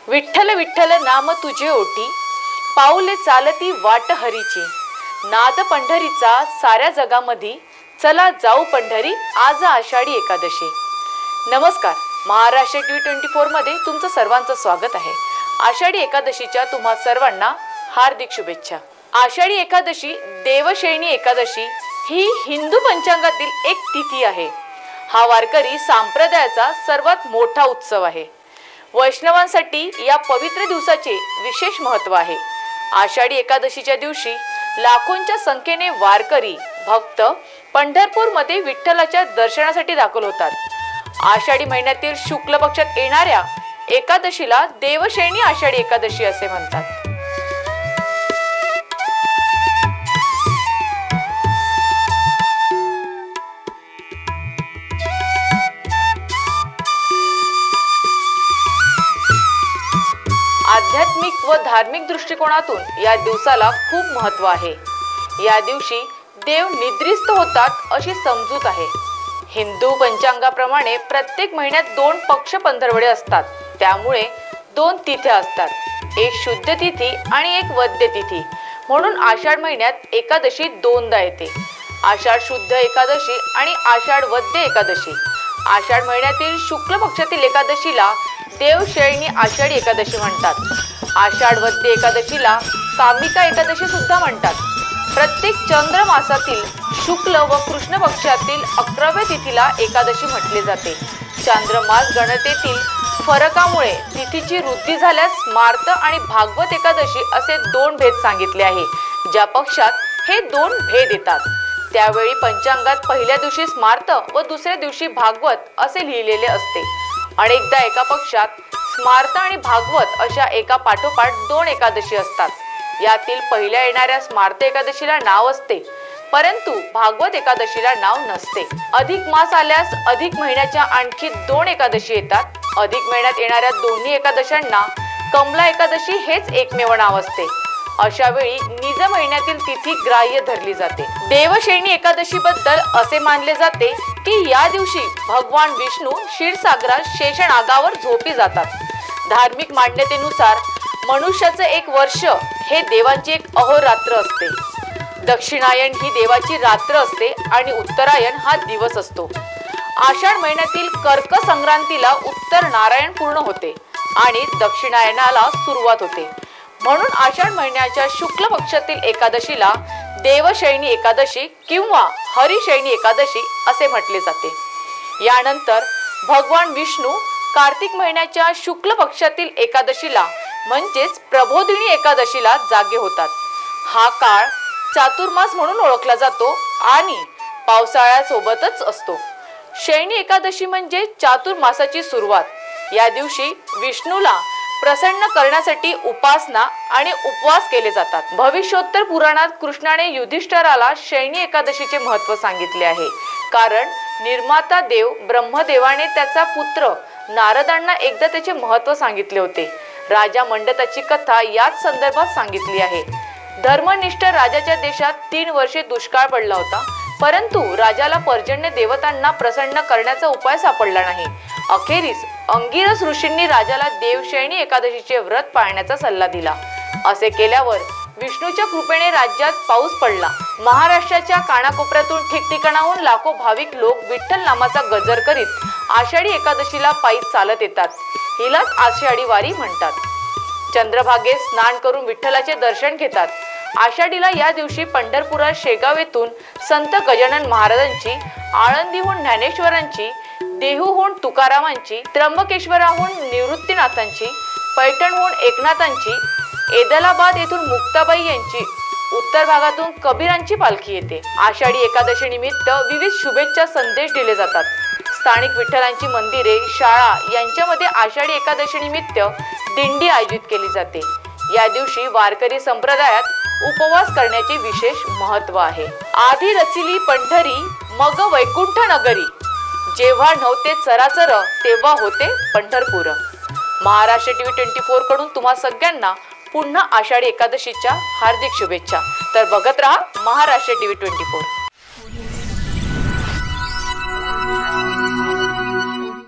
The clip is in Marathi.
विठ्ठल विठ्ठल नाम तुझे ओटी, पाऊले चालती वाट हरीची, नाद पंढरीचा साऱ्या जगामधी, चला जाऊ पंढरी आज आषाढी एकादशी। नमस्कार, महाराष्ट्र टी24 मध्ये तुमचं सर्वांचं स्वागत आहे। आषाढी एकादशीच्या तुम्हा सर्वांना हार्दिक शुभेच्छा। आषाढी एकादशी देवशयनी एकादशी ही हिंदू पंचांगातील एक तिथी आहे। हा वारकरी संप्रदायाचा सर्वात मोठा उत्सव आहे। वैष्णवांसाठी या पवित्र दिवसाचे विशेष महत्त्व आहे। आषाढी एकादशीच्या दिवशी लाखोंच्या संख्येने वारकरी भक्त पंढरपूरमध्ये विठ्ठलाच्या दर्शनासाठी दाखल होतात। आषाढी महिन्यातील शुक्ल पक्षात येणाऱ्या एकादशीला देवशयनी आषाढी एकादशी असे म्हणतात। आध्यात्मिक व धार्मिक दृष्टिकोनातून या दिवसाला खूप महत्त्व आहे। या दिवशी देव निद्रिस्त होतात अशी समजूत आहे। हिंदू पंचांगाप्रमाणे प्रत्येक महिन्यात 2 पक्ष पंधरवडे असतात, त्यामुळे 2 तिथ्या असतात, एक शुद्ध तिथी आणि एक वद्य तिथी। म्हणून आषाढ महिन्यात एकादशी 2दा येते, आषाढ शुद्ध एकादशी आणि आषाढ वद्य एकादशी। आषाढ महिन्यातील शुक्ल पक्षातील एकादशीला देवशयनी आषाढी एकादशी म्हणतात। आषाढ वद्य एकादशीला कामिका एकादशी सुद्धा म्हणतात। प्रत्येक चंद्र मासातील शुक्ल व कृष्ण पक्षातील 11व्या तिथीला एकादशी म्हटले जाते। चांद्रमास गणनेतील फरकामुळे तिथीची वृद्धी झाल्यास स्मार्त आणि भागवत एकादशी असे 2 भेद सांगितले आहे। ज्या पक्षात हे 2 भेद येतात त्यावेळी पंचांगात पहिल्या दिवशी स्मार्त व दुसऱ्या दिवशी भागवत असे लिहिलेले असते। अनेकदा एका पक्षात स्मार्त आणि भागवत अशा एका पाठोपाठ 2 एकादशी असतात। यातील पहिल्या येणाऱ्या स्मार्त एकादशीला नाव असते, परंतु भागवत एकादशीला नाव नसते। अधिक मास आल्यास अधिक महिन्याच्या आणखी 2 एकादशी येतात। अधिक महिन्यात येणाऱ्या दोन्ही एकादशांना कमला एकादशी हेच एकमेव नाव असते। अशा वेळी निज महिन्यातील तिथी ग्राह्य धरली जाते। देवशयनी एकादशी बद्दल असे मानले जाते की या दिवशी भगवान विष्णू क्षीरसागरात शेषनागावर झोपी जातात। धार्मिक मान्यतेनुसार मनुष्याचं 1 वर्ष हे देवांची एक अहोरात्र असते। दक्षिणायन ही देवाची रात्र असते आणि उत्तरायण हा दिवस असतो। आषाढ महिन्यातील कर्क संक्रांतीला उत्तर नारायण पूर्ण होते आणि दक्षिणायनाला सुरुवात होते। म्हणून आषाढ महिन्याच्या शुक्ल पक्षातील एकादशीला देवशयनी एकादशी किंवा हरिशयनी एकादशी असे म्हटले जाते। यानंतर भगवान विष्णू कार्तिक महिन्याच्या शुक्ल पक्षातील एकादशीला म्हणजेच प्रबोधिनी एकादशीला जागे होतात। हा काळ चातुर्मास म्हणून ओळखला जातो आणि पावसाळ्यासोबतच असतो। शयनी एकादशी म्हणजे चातुर्मासाची सुरुवात। या दिवशी विष्णूला प्रसन्न करण्यासाठी उपासना आणि उपवास केले जातात। भविष्योत्तर पुराणात कृष्णाने युधिष्ठिराला शयनी एकादशीचे महत्त्व सांगितले आहे, कारण निर्माता देव ब्रह्मदेवाने त्याचा पुत्र नारदांना एकदा त्याचे महत्त्व सांगितले होते। राजा मंडताची कथा याच संदर्भात सांगितली आहे। धर्मनिष्ठ राजाच्या देशात 3 वर्षे दुष्काळ पडला होता, परंतु राजाला पर्जन्य देवतांना प्रसन्न करण्याचा उपाय सापडला नाही। अखेरीस अंगिरस ऋषींनी राजाला देवशयनी एकादशीचे व्रत पाळण्याचा सल्ला दिला। असे केल्यावर विष्णूच्या कृपेने राज्यात पाऊस पडला। महाराष्ट्राच्या कानाकोपऱ्यातून ठिकठिकाणाहून लाखो भाविक लोक विठ्ठल नामाचा गजर करीत आषाढी एकादशीला पायी चालत येतात। हिलाच आषाढी वारी म्हणतात। चंद्रभागेत स्नान करून विठ्ठलाचे दर्शन घेतात। आषाढीला या दिवशी पंढरपुरात शेगाव येथून संत गजानन महाराजांची, आळंदीहून ज्ञानेश्वरांची, देहूहून तुकारामांची, त्र्यंबकेश्वराहून निवृत्तीनाथांची, पैठणहून एकनाथांची, ऐदलाबाद येथून मुक्ताबाई यांची, उत्तर भागातून कबीरांची पालखी येते। आषाढी एकादशी निमित्त विविध शुभेच्छा संदेश दिले जातात। स्थानिक विठ्ठलांची मंदिरे, शाळा यांच्यामध्ये आषाढी एकादशी निमित्त दिंडी आयोजित केली जाते। या दिवशी वारकरी संप्रदायात उपवास करण्याचे विशेष महत्त्व आहे। आधी रचिली पंढरी मग वैकुंठ नगरी, जेव्हा नव्हते चराचर तेव्हा होते पंढरपूर। महाराष्ट्र टी24 कडून तुम्हा सगळ्यांना पुन्हा आषाढी एकादशीच्या हार्दिक शुभेच्छा। तर बघत रहा महाराष्ट्र टी24।